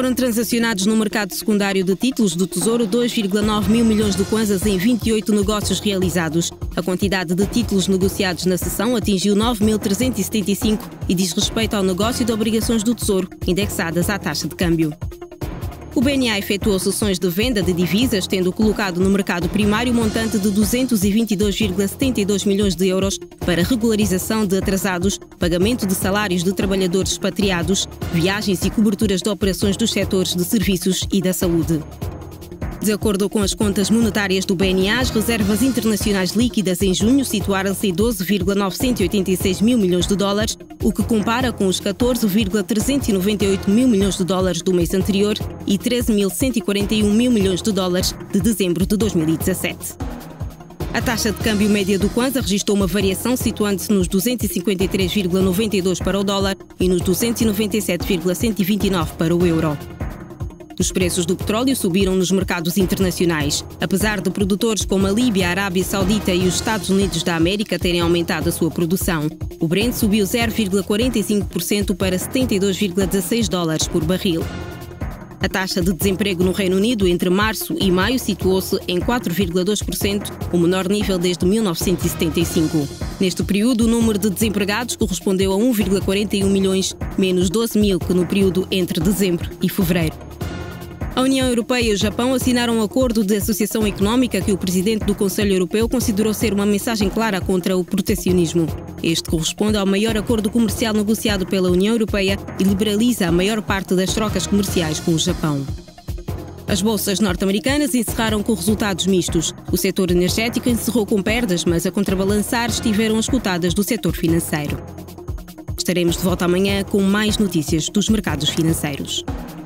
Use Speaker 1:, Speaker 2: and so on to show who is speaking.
Speaker 1: Foram transacionados no mercado secundário de títulos do Tesouro 2,9 mil milhões de kwanzas em 28 negócios realizados. A quantidade de títulos negociados na sessão atingiu 9.375 e diz respeito ao negócio de obrigações do Tesouro, indexadas à taxa de câmbio. O BNA efetuou sessões de venda de divisas, tendo colocado no mercado primário montante de 222,72 milhões de euros para regularização de atrasados, pagamento de salários de trabalhadores expatriados, viagens e coberturas de operações dos setores de serviços e da saúde. De acordo com as contas monetárias do BNA, as reservas internacionais líquidas em junho situaram-se em 12,986 mil milhões de dólares, o que compara com os 14,398 mil milhões de dólares do mês anterior e 13.141 mil milhões de dólares de dezembro de 2017. A taxa de câmbio média do Kwanza registrou uma variação situando-se nos 253,92 para o dólar e nos 297,129 para o euro. Os preços do petróleo subiram nos mercados internacionais. Apesar de produtores como a Líbia, a Arábia Saudita e os Estados Unidos da América terem aumentado a sua produção, o Brent subiu 0,45% para 72,16 dólares por barril. A taxa de desemprego no Reino Unido entre março e maio situou-se em 4,2%, o menor nível desde 1975. Neste período, o número de desempregados correspondeu a 1,41 milhões, menos 12 mil que no período entre dezembro e fevereiro. A União Europeia e o Japão assinaram um acordo de associação económica que o presidente do Conselho Europeu considerou ser uma mensagem clara contra o protecionismo. Este corresponde ao maior acordo comercial negociado pela União Europeia e liberaliza a maior parte das trocas comerciais com o Japão. As bolsas norte-americanas encerraram com resultados mistos. O setor energético encerrou com perdas, mas a contrabalançar estiveram as cotadas do setor financeiro. Estaremos de volta amanhã com mais notícias dos mercados financeiros.